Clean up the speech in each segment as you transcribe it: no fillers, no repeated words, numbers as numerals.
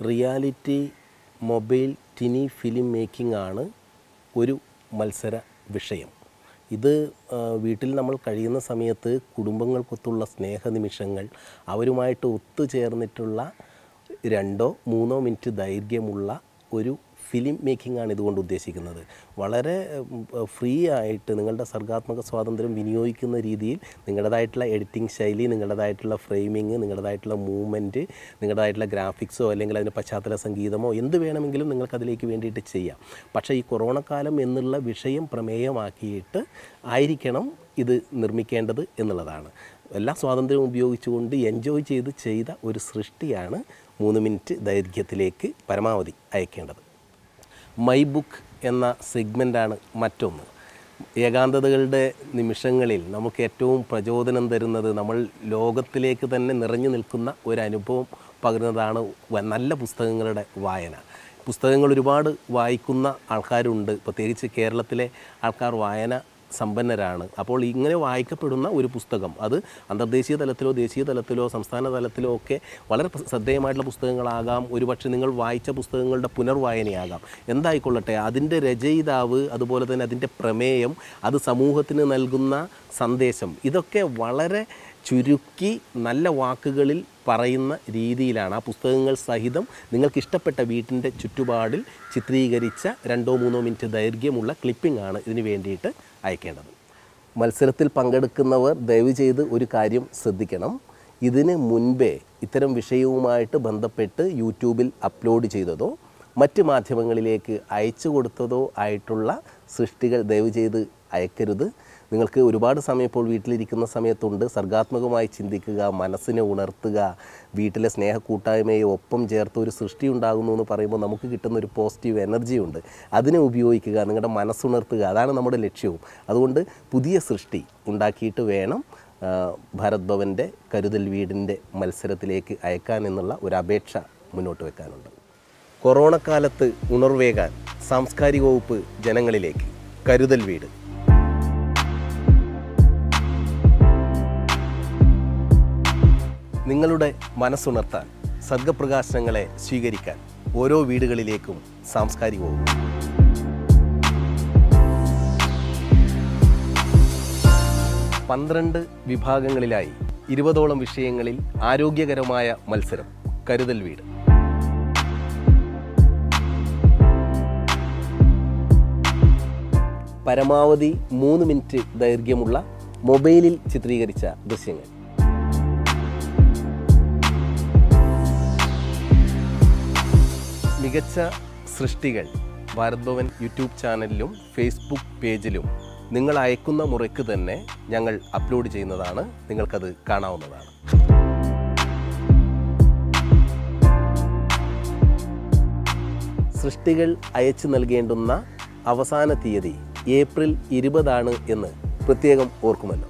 Reality mobile tiny film making ആണ് ഒരു മത്സര വിഷയം. ഇത് വീട്ടിൽ നമ്മൾ കഴിയുന്ന സമയത്ത് കുടുംബങ്ങൾക്കൊത്തുള്ള സ്നേഹനിമിഷങ്ങൾ, അവരുമായിട്ട് ഒത്തുചേർന്നിട്ടുള്ള 2-3 മിനിറ്റ് ദൈർഘ്യമുള്ള ഒരു ഫിലിം മേക്കിംഗ് ആണ് ഇതുകൊണ്ട് ഉദ്ദേശിക്കുന്നത്. വളരെ ഫ്രീ ആയിട്ട് നിങ്ങളുടെ സർഗാത്മക സ്വാതന്ത്ര്യം വിനിയോഗിക്കുന്ന രീതിയിൽ നിങ്ങളുടേതായിട്ടുള്ള എഡിറ്റിംഗ് ശൈലി, നിങ്ങളുടേതായിട്ടുള്ള ഫ്രെയിമിങ്, നിങ്ങളുടേതായിട്ടുള്ള മൂവ്മെൻറ്റ്, നിങ്ങളുടേതായിട്ടുള്ള ഗ്രാഫിക്സോ അല്ലെങ്കിൽ അതിന് പശ്ചാത്തല സംഗീതമോ എന്ത് വേണമെങ്കിലും നിങ്ങൾക്കതിലേക്ക് വേണ്ടിയിട്ട് ചെയ്യാം. പക്ഷേ ഈ കൊറോണ കാലം എന്നുള്ള വിഷയം പ്രമേയമാക്കിയിട്ട് ആയിരിക്കണം ഇത് നിർമ്മിക്കേണ്ടത് എന്നുള്ളതാണ്. എല്ലാ സ്വാതന്ത്ര്യവും ഉപയോഗിച്ചുകൊണ്ട് എൻജോയ് ചെയ്ത ഒരു സൃഷ്ടിയാണ് 3 മിനിറ്റ് ദൈർഘ്യത്തിലേക്ക് പരമാവധി അയക്കേണ്ടത്. മൈ ബുക്ക് എന്ന സെഗ്മെൻ്റാണ് മറ്റൊന്ന്. ഏകാന്തതകളുടെ നിമിഷങ്ങളിൽ നമുക്ക് ഏറ്റവും പ്രചോദനം തരുന്നത്, നമ്മൾ ലോകത്തിലേക്ക് തന്നെ നിറഞ്ഞു നിൽക്കുന്ന ഒരു അനുഭവം പകരുന്നതാണ് നല്ല പുസ്തകങ്ങളുടെ വായന. പുസ്തകങ്ങൾ ഒരുപാട് വായിക്കുന്ന ആൾക്കാരുണ്ട്. പ്രത്യേകിച്ച് കേരളത്തിലെ ആൾക്കാർ വായന സമ്പന്നരാണ്. അപ്പോൾ ഇങ്ങനെ വായിക്കപ്പെടുന്ന ഒരു പുസ്തകം, അത് അന്തർദേശീയ തലത്തിലോ ദേശീയ തലത്തിലോ സംസ്ഥാന തലത്തിലോ ഒക്കെ വളരെ ശ്രദ്ധേയമായിട്ടുള്ള പുസ്തകങ്ങളാകാം. ഒരുപക്ഷെ നിങ്ങൾ വായിച്ച പുസ്തകങ്ങളുടെ പുനർവായനയാകാം. എന്തായിക്കൊള്ളട്ടെ, അതിൻ്റെ രചയിതാവ്, അതുപോലെ തന്നെ അതിൻ്റെ പ്രമേയം, അത് സമൂഹത്തിന് നൽകുന്ന സന്ദേശം, ഇതൊക്കെ വളരെ ചുരുക്കി നല്ല വാക്കുകളിൽ പറയുന്ന രീതിയിലാണ് ആ പുസ്തകങ്ങൾ സഹിതം നിങ്ങൾക്കിഷ്ടപ്പെട്ട വീട്ടിൻ്റെ ചുറ്റുപാടിൽ ചിത്രീകരിച്ച 2-3 മിനിറ്റ് ദൈർഘ്യമുള്ള ക്ലിപ്പിംഗ് ആണ് ഇതിന് വേണ്ടിയിട്ട് അയക്കേണ്ടത്. മത്സരത്തിൽ പങ്കെടുക്കുന്നവർ ദയവ് ചെയ്ത് ഒരു കാര്യം ശ്രദ്ധിക്കണം. ഇതിന് മുൻപേ ഇത്തരം വിഷയവുമായിട്ട് ബന്ധപ്പെട്ട് യൂട്യൂബിൽ അപ്ലോഡ് ചെയ്തതോ മറ്റ് മാധ്യമങ്ങളിലേക്ക് അയച്ചു കൊടുത്തതോ ആയിട്ടുള്ള സൃഷ്ടികൾ ദയവ് ചെയ്ത് അയക്കരുത്. നിങ്ങൾക്ക് ഒരുപാട് സമയം ഇപ്പോൾ വീട്ടിലിരിക്കുന്ന സമയത്തുണ്ട്. സർഗാത്മകമായി ചിന്തിക്കുക, മനസ്സിനെ ഉണർത്തുക, വീട്ടിലെ സ്നേഹ കൂട്ടായ്മയെ ഒപ്പം ചേർത്ത് ഒരു സൃഷ്ടി ഉണ്ടാകുന്നു എന്ന് പറയുമ്പോൾ നമുക്ക് കിട്ടുന്നൊരു പോസിറ്റീവ് എനർജി ഉണ്ട്. അതിനെ ഉപയോഗിക്കുക, നിങ്ങളുടെ മനസ്സുണർത്തുക, അതാണ് നമ്മുടെ ലക്ഷ്യവും. അതുകൊണ്ട് പുതിയ സൃഷ്ടി ഉണ്ടാക്കിയിട്ട് വേണം ഭാരത് ഭവൻ്റെ കരുതൽ വീടിൻ്റെ മത്സരത്തിലേക്ക് അയക്കാൻ എന്നുള്ള ഒരു അപേക്ഷ മുന്നോട്ട് വെക്കാനുണ്ട്. കൊറോണ കാലത്ത് ഉണർവേകാൻ സാംസ്കാരിക വകുപ്പ് ജനങ്ങളിലേക്ക് കരുതൽ വീട്. നിങ്ങളുടെ മനസ്സുണർത്താൻ, സർഗപ്രകാശനങ്ങളെ സ്വീകരിക്കാൻ ഓരോ വീടുകളിലേക്കും സാംസ്കാരിക വകുപ്പ്. പന്ത്രണ്ട് വിഭാഗങ്ങളിലായി 20ഓളം വിഷയങ്ങളിൽ ആരോഗ്യകരമായ മത്സരം കരുതൽ വീട്. പരമാവധി 3 മിനിറ്റ് ദൈർഘ്യമുള്ള മൊബൈലിൽ ചിത്രീകരിച്ച ദൃശ്യങ്ങൾ. മികച്ച സൃഷ്ടികൾ ഭാരത് ഭവൻ യൂട്യൂബ് ചാനലിലും ഫേസ്ബുക്ക് പേജിലും നിങ്ങൾ അയക്കുന്ന മുറയ്ക്ക് തന്നെ ഞങ്ങൾ അപ്ലോഡ് ചെയ്യുന്നതാണ്. നിങ്ങൾക്കത് കാണാവുന്നതാണ്. സൃഷ്ടികൾ അയച്ചു നൽകേണ്ടുന്ന അവസാന തീയതി ഏപ്രിൽ 20 എന്ന് പ്രത്യേകം ഓർക്കുമല്ലോ.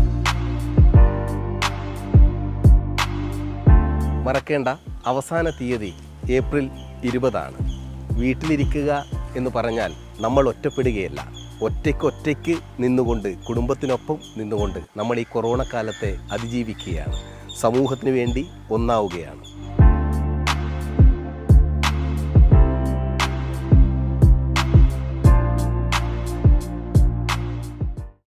മറക്കേണ്ട അവസാന തീയതി ഏപ്രിൽ 20. വീട്ടിലിരിക്കുക എന്ന് പറഞ്ഞാൽ നമ്മൾ ഒറ്റപ്പെടുകയല്ല. ഒറ്റയ്ക്ക് നിന്നുകൊണ്ട്, കുടുംബത്തിനൊപ്പം നിന്നുകൊണ്ട് നമ്മൾ ഈ കൊറോണ കാലത്തെ അതിജീവിക്കുകയാണ്. സമൂഹത്തിന് വേണ്ടി ഒന്നാവുകയാണ്.